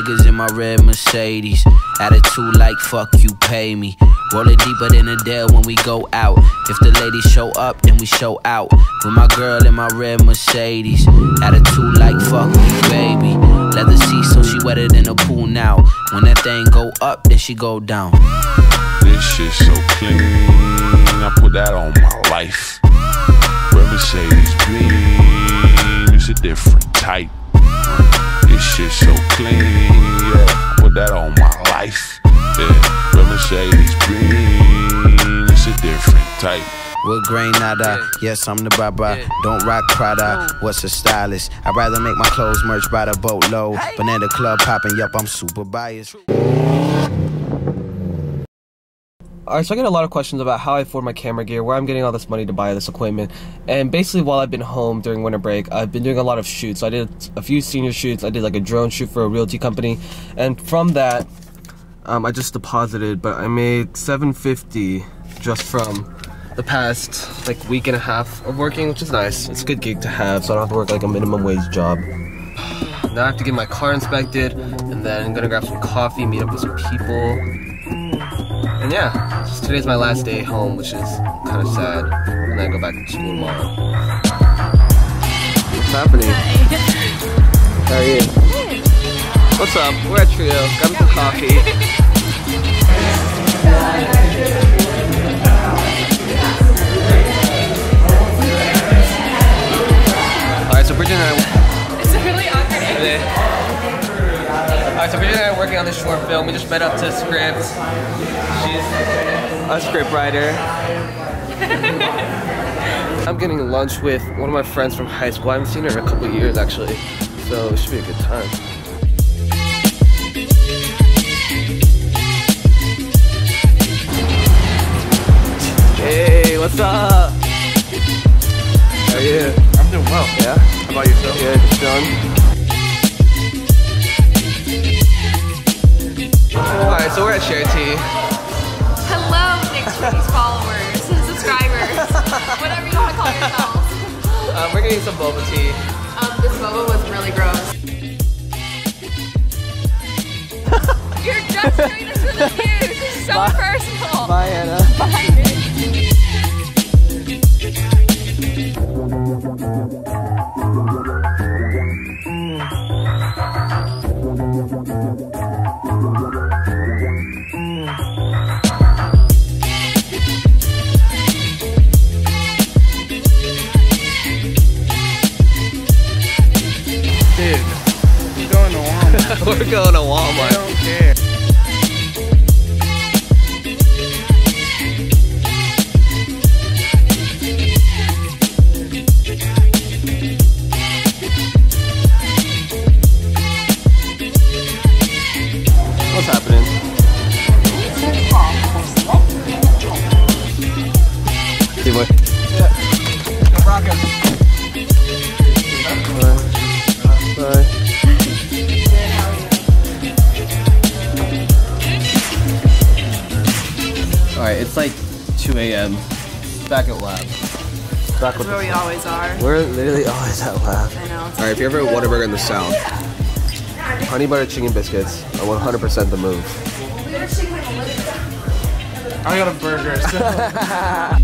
niggas in my red Mercedes. Attitude like fuck you pay me. Roll it deeper than a deal when we go out. If the ladies show up, then we show out. With my girl in my red Mercedes. Attitude like fuck me, baby. Leather seats so she wetter than a pool now. When that thing go up, then she go down. This shit so clean, I put that on my life. Red Mercedes green, it's a different type. This shit so clean, yeah, I put that on my life. Yeah, Red Mercedes green, it's a different type. With grain nada, yes I'm the baba. Don't rock Prada, what's a stylist? I'd rather make my clothes merch by the boatload. Banana Club popping, yup, I'm super biased. Alright, so I get a lot of questions about how I afford my camera gear, where I'm getting all this money to buy this equipment, and basically while I've been home during winter break, I've been doing a lot of shoots. I did a few senior shoots, I did like a drone shoot for a realty company, and from that, I just deposited, but I made $750 just from the past like week and a half of working, which is nice. It's a good gig to have, so I don't have to work like a minimum wage job. Now I have to get my car inspected, and then I'm gonna grab some coffee, meet up with some people. And yeah, today's my last day home, which is kind of sad. And then I go back to school tomorrow. What's happening? How are you? What's up? We're at Trio. Grab some coffee. Alright, so Bridget and I... It's really awkward. Alright, so Bridget and I are working on this short film. We just met up to script. She's a script writer. I'm getting lunch with one of my friends from high school. I haven't seen her in a couple of years actually, so it should be a good time. Hey, what's up? How are you? I'm doing well. Yeah? How about yourself? Good, just done. Alright, so we're at Share Tea. Hello, Nick's Rudy's followers, subscribers, whatever you want to call yourselves. We're getting some boba tea. This boba was really gross. You're just doing this for the views. It's so personal. Bye, Anna. Bye. We're going to Walmart. I don't care. What's happening? See what? Yeah. I'm rocking. Bye. Alright, it's like 2 a.m. Back at lab. Back with Where we always are. We're literally always at lab. I know. Alright, if you're ever at Whataburger in the South, honey butter chicken biscuits are 100% the move. I got a burger, so.